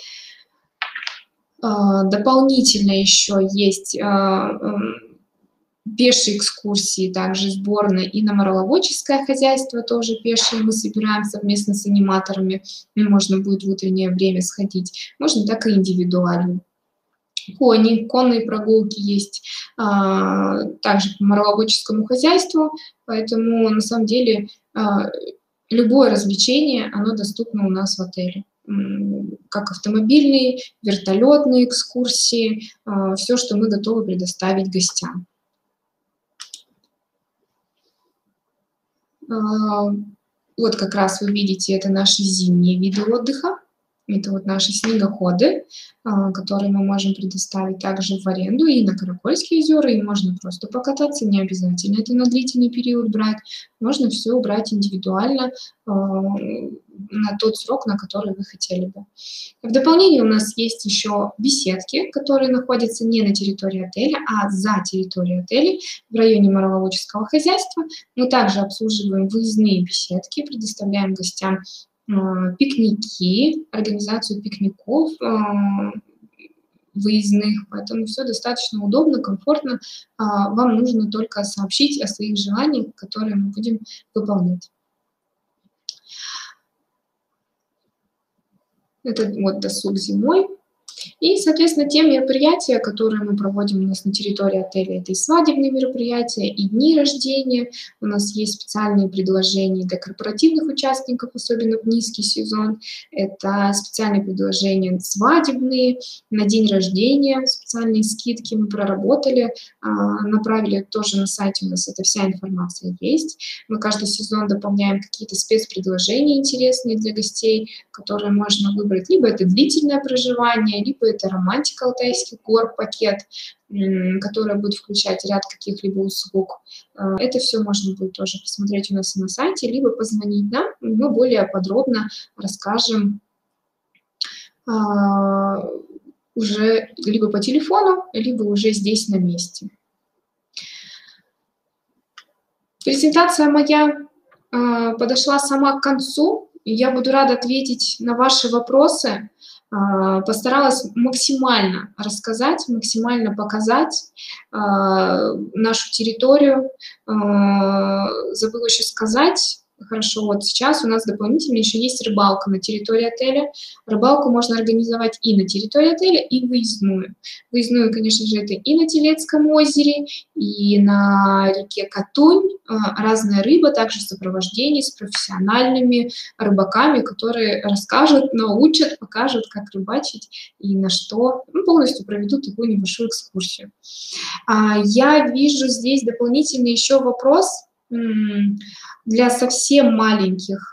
Дополнительно еще есть пешие экскурсии, также сборные, и на мороводческое хозяйство тоже пешие мы собираем совместно с аниматорами, можно будет в утреннее время сходить, можно так и индивидуально. Конные прогулки есть также по мороводческому хозяйству, поэтому на самом деле любое развлечение, оно доступно у нас в отеле. Как автомобильные, вертолетные экскурсии, все, что мы готовы предоставить гостям. Вот как раз вы видите, это наши зимние виды отдыха. Это вот наши снегоходы, которые мы можем предоставить также в аренду и на Каракольские озера, и можно просто покататься, не обязательно это на длительный период брать. Можно все брать индивидуально на тот срок, на который вы хотели бы. В дополнение у нас есть еще беседки, которые находятся не на территории отеля, а за территорией отеля в районе мороводческого хозяйства. Мы также обслуживаем выездные беседки, предоставляем гостям пикники, организацию пикников выездных, поэтому все достаточно удобно, комфортно. Вам нужно только сообщить о своих желаниях, которые мы будем выполнять. Это вот досуг зимой. И, соответственно, те мероприятия, которые мы проводим у нас на территории отеля, это и свадебные мероприятия, и дни рождения. У нас есть специальные предложения для корпоративных участников, особенно в низкий сезон. Это специальные предложения свадебные, на день рождения специальные скидки мы проработали, направили тоже на сайте, у нас эта вся информация есть. Мы каждый сезон дополняем какие-то спецпредложения интересные для гостей, которые можно выбрать. Либо это длительное проживание, либо это романтика Алтайских гор пакет, который будет включать ряд каких-либо услуг. Это все можно будет тоже посмотреть у нас на сайте, либо позвонить нам, мы более подробно расскажем уже либо по телефону, либо уже здесь на месте. Презентация моя подошла сама к концу. Я буду рада ответить на ваши вопросы. Постаралась максимально рассказать, максимально показать нашу территорию. Забыла еще сказать, хорошо, вот сейчас у нас дополнительно еще есть рыбалка на территории отеля. Рыбалку можно организовать и на территории отеля, и выездную. Выездную, конечно же, это и на Телецком озере, и на реке Катунь. Разная рыба, также в сопровождении с профессиональными рыбаками, которые расскажут, научат, покажут, как рыбачить и на что. Полностью проведут такую небольшую экскурсию. Я вижу здесь дополнительный еще вопрос для совсем маленьких,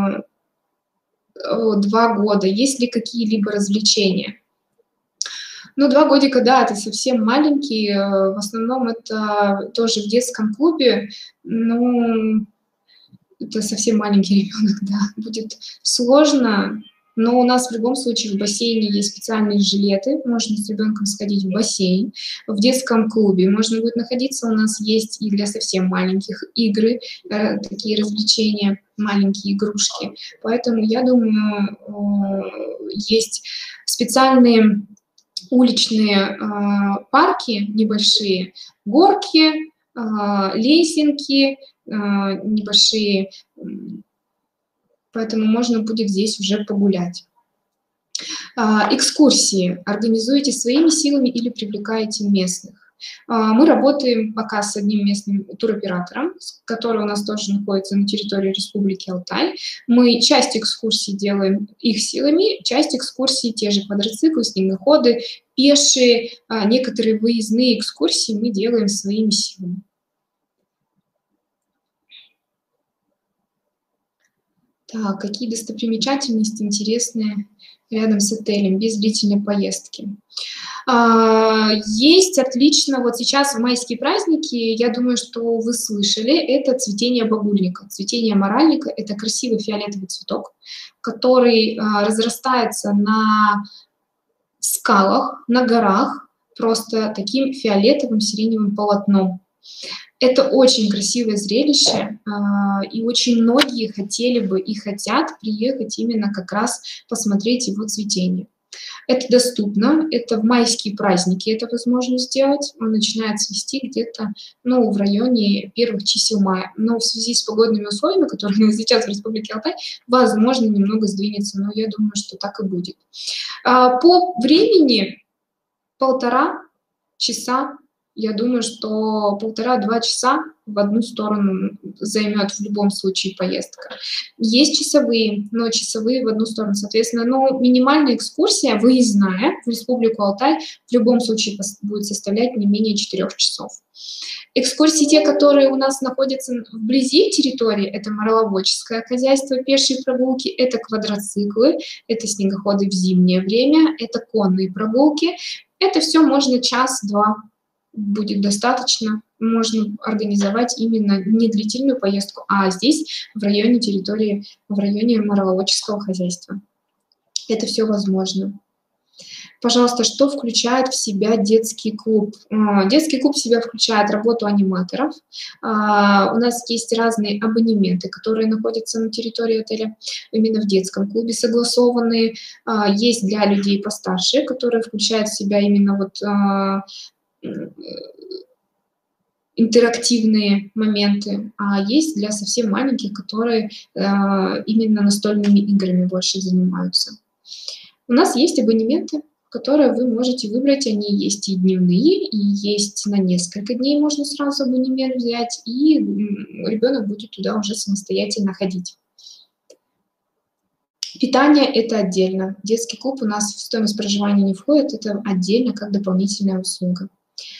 2 года, есть ли какие-либо развлечения? Ну, 2 годика, да, это совсем маленькие, в основном это тоже в детском клубе, ну, это совсем маленький ребенок, да, будет сложно, но у нас в любом случае в бассейне есть специальные жилеты, можно с ребенком сходить в бассейн, в детском клубе можно будет находиться, у нас есть и для совсем маленьких игры, такие развлечения, маленькие игрушки, поэтому я думаю, есть специальные уличные парки небольшие, горки, лесенки небольшие, поэтому можно будет здесь уже погулять. Экскурсии организуете своими силами или привлекаете местных? Мы работаем пока с одним местным туроператором, который у нас тоже находится на территории Республики Алтай. Мы часть экскурсий делаем их силами, часть экскурсий, те же квадроциклы, снегоходы, пешие, некоторые выездные экскурсии мы делаем своими силами. Так, какие достопримечательности интересные рядом с отелем, без длительной поездки? Есть отлично, вот сейчас в майские праздники, я думаю, что вы слышали, это цветение багульника. Цветение моральника – это красивый фиолетовый цветок, который разрастается на скалах, на горах, просто таким фиолетовым сиреневым полотном. Это очень красивое зрелище, и очень многие хотели бы и хотят приехать именно как раз посмотреть его цветение. Это доступно, это в майские праздники это возможно сделать. Он начинает цвести где-то, ну, в районе первых чисел мая. Но в связи с погодными условиями, которые сейчас в Республике Алтай, возможно, немного сдвинется, но я думаю, что так и будет. По времени 1,5 часа. Я думаю, что 1,5-2 часа в одну сторону займет в любом случае поездка. Есть часовые, но часовые в одну сторону, соответственно. Но минимальная экскурсия, выездная в Республику Алтай, в любом случае будет составлять не менее 4 часов. Экскурсии, те, которые у нас находятся вблизи территории, это мороловодческое хозяйство, пешие прогулки, это квадроциклы, это снегоходы в зимнее время, это конные прогулки. Это все можно час-два. Будет достаточно, можно организовать именно не длительную поездку, а здесь, в районе территории, в районе мороловодческого хозяйства. Это все возможно. Пожалуйста, что включает в себя детский клуб? Детский клуб в себя включает работу аниматоров. У нас есть разные абонементы, которые находятся на территории отеля, именно в детском клубе согласованные. Есть для людей постарше, которые включают в себя именно вот интерактивные моменты, а есть для совсем маленьких, которые именно настольными играми больше занимаются. У нас есть абонементы, которые вы можете выбрать. Они есть и дневные, и есть на несколько дней, можно сразу абонемент взять, и ребенок будет туда уже самостоятельно ходить. Питание – это отдельно. Детский клуб у нас в стоимость проживания не входит, это отдельно как дополнительная услуга.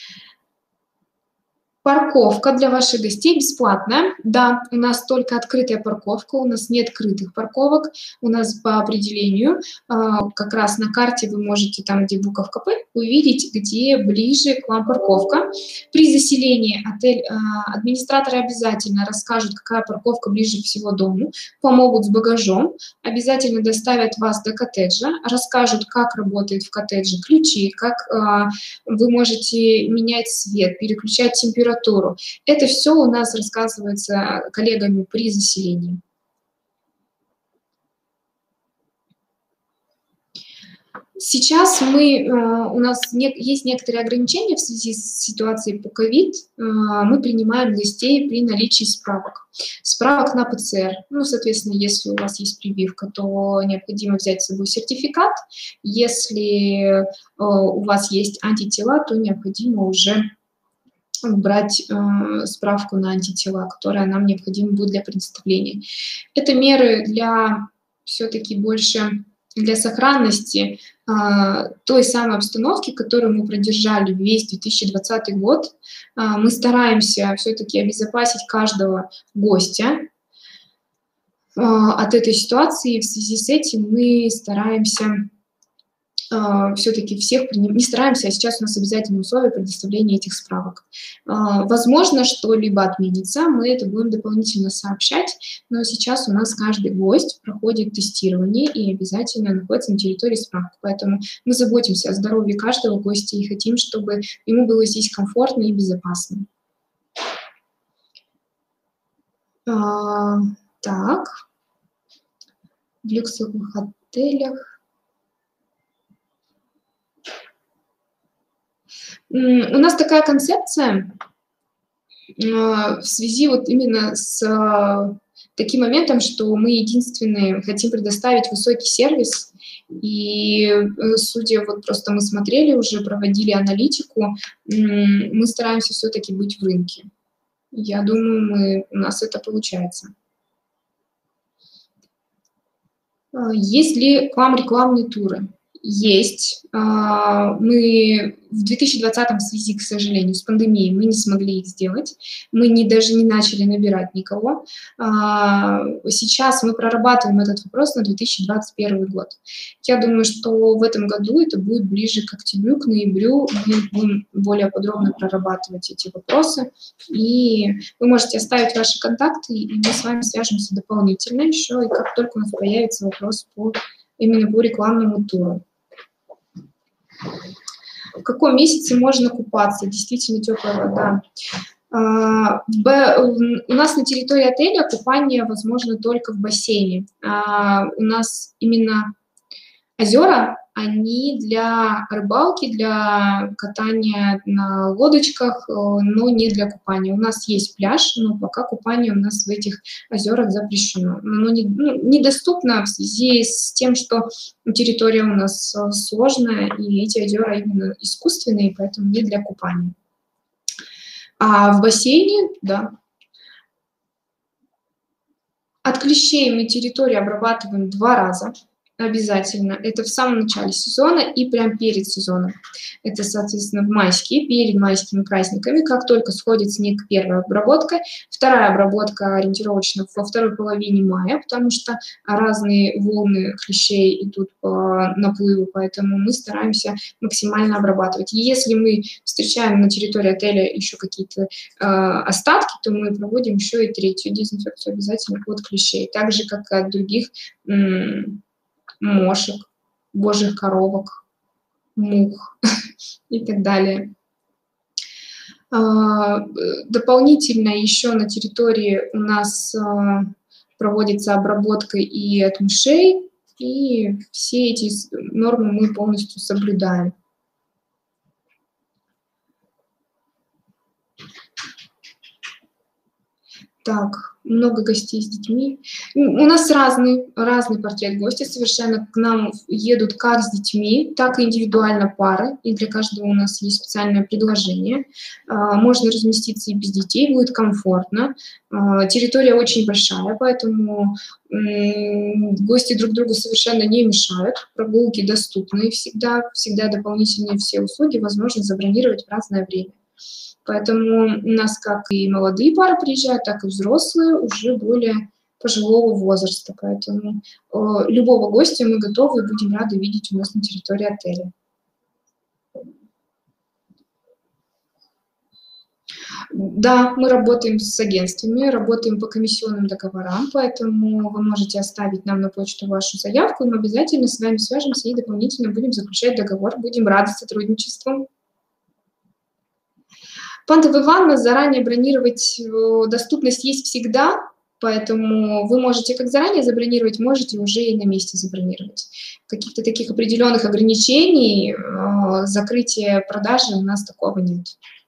Парковка для ваших гостей бесплатная. Да, у нас только открытая парковка, у нас нет крытых парковок. У нас по определению, как раз на карте вы можете, там, где буковка «П», увидеть, где ближе к вам парковка. При заселении администраторы обязательно расскажут, какая парковка ближе всего к дому, помогут с багажом, обязательно доставят вас до коттеджа, расскажут, как работает в коттедже ключи, как вы можете менять свет, переключать температуру. Это все у нас рассказывается коллегами при заселении. Сейчас у нас есть некоторые ограничения в связи с ситуацией по ковид. Мы принимаем гостей при наличии справок. Справок на ПЦР. Ну, соответственно, если у вас есть прививка, то необходимо взять с собой сертификат. Если у вас есть антитела, то необходимо уже брать справку на антитела, которая нам необходима будет для представления. Это меры для все-таки больше для сохранности той самой обстановки, которую мы продержали весь 2020 год. Мы стараемся все-таки обезопасить каждого гостя от этой ситуации. В связи с этим мы стараемся все-таки всех не стараемся, а сейчас у нас обязательное условие предоставления этих справок. Возможно, что-либо отменится, мы это будем дополнительно сообщать, но сейчас у нас каждый гость проходит тестирование и обязательно находится на территории справки. Поэтому мы заботимся о здоровье каждого гостя и хотим, чтобы ему было здесь комфортно и безопасно. Так, в люксовых отелях. У нас такая концепция в связи вот именно с таким моментом, что мы единственные хотим предоставить высокий сервис, и судя, вот просто мы смотрели уже, проводили аналитику, мы стараемся все-таки быть в рынке. Я думаю, у нас это получается. Есть ли к вам рекламные туры? Есть. Мы в 2020 в связи, к сожалению, с пандемией мы не смогли их сделать. Мы даже не начали набирать никого. Сейчас мы прорабатываем этот вопрос на 2021 год. Я думаю, что в этом году это будет ближе к октябрю, к ноябрю. Мы будем более подробно прорабатывать эти вопросы. И вы можете оставить ваши контакты, и мы с вами свяжемся дополнительно еще. И как только у нас появится вопрос именно по рекламному туру. В каком месяце можно купаться? Действительно теплая вода. У нас на территории отеля купание возможно только в бассейне. У нас именно озера, они для рыбалки, для катания на лодочках, но не для купания. У нас есть пляж, но пока купание у нас в этих озерах запрещено. Оно недоступно в связи с тем, что территория у нас сложная, и эти озера именно искусственные, поэтому не для купания. А в бассейне, да. От клещей мы территорию обрабатываем 2 раза. Обязательно. Это в самом начале сезона и прямо перед сезоном. Это, соответственно, в майские, перед майскими праздниками. Как только сходит снег, первая обработка. Вторая обработка ориентировочно во второй половине мая, потому что разные волны клещей идут по наплыву, поэтому мы стараемся максимально обрабатывать. И если мы встречаем на территории отеля еще какие-то остатки, то мы проводим еще и третью дезинфекцию обязательно от клещей. Так же, как и от других мошек, божьих коровок, мух и так далее. Дополнительно еще на территории у нас проводится обработка и от мышей, и все эти нормы мы полностью соблюдаем. Так, много гостей с детьми. У нас разный портрет гостя совершенно. К нам едут как с детьми, так и индивидуально пары. И для каждого у нас есть специальное предложение. Можно разместиться и без детей, будет комфортно. Территория очень большая, поэтому гости друг другу совершенно не мешают. Прогулки доступны всегда, всегда дополнительные все услуги возможно забронировать в разное время. Поэтому у нас как и молодые пары приезжают, так и взрослые, уже более пожилого возраста. Поэтому любого гостя мы готовы и будем рады видеть у нас на территории отеля. Да, мы работаем с агентствами, работаем по комиссионным договорам, поэтому вы можете оставить нам на почту вашу заявку, и мы обязательно с вами свяжемся и дополнительно будем заключать договор. Будем рады сотрудничеству. Пантовая ванна, заранее бронировать доступность есть всегда, поэтому вы можете как заранее забронировать, можете уже и на месте забронировать. Каких-то таких определенных ограничений, закрытия продажи у нас такого нет.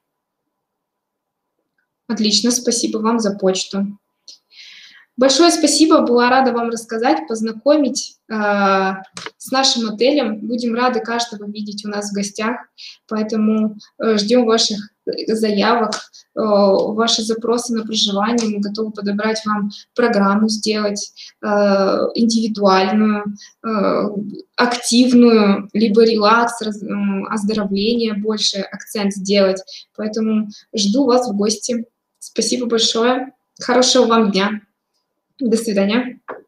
Отлично, спасибо вам за почту. Большое спасибо, была рада вам рассказать, познакомить с нашим отелем. Будем рады каждого видеть у нас в гостях, поэтому ждем ваших заявок, ваши запросы на проживание. Мы готовы подобрать вам программу, сделать индивидуальную, активную, либо релакс, оздоровление, больше акцент сделать. Поэтому жду вас в гости. Спасибо большое. Хорошего вам дня. До свидания.